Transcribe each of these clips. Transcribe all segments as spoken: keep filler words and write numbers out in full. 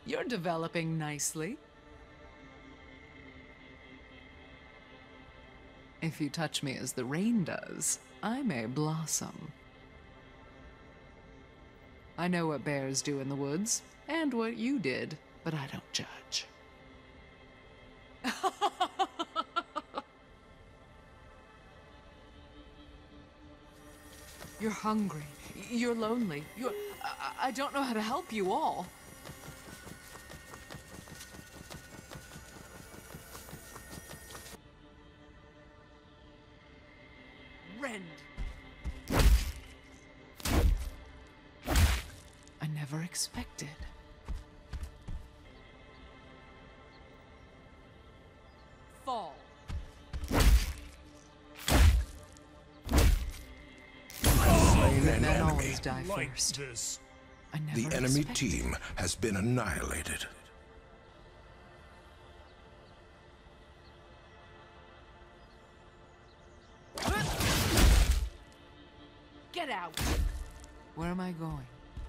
You're developing nicely. If you touch me as the rain does, I may blossom. I know what bears do in the woods, and what you did, but I don't judge. You're hungry. You're lonely. You're... I, I don't know how to help you all. Rend. I never expected. Fall. Slain an Men enemy. always die Like first. this. I never The enemy expected. team has been annihilated. Get out! Where am I going?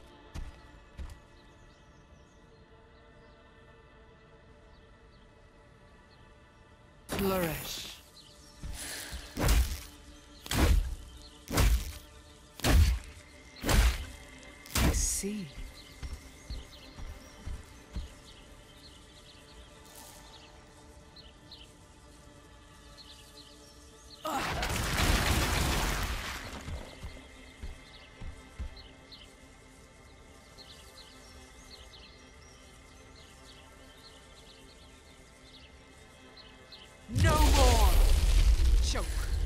Flourish. I see. No more! Choke.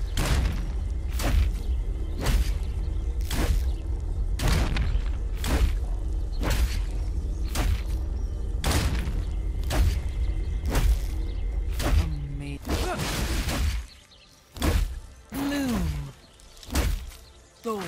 Amazing. Bloom. Thorns.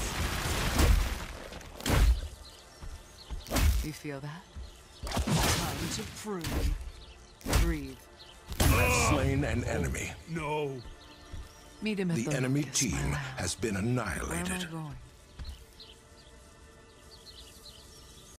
You feel that? Time to prove. Breathe. Slain an enemy. No. Meet him at the The enemy locust, team my love. has been Where am I annihilated. going?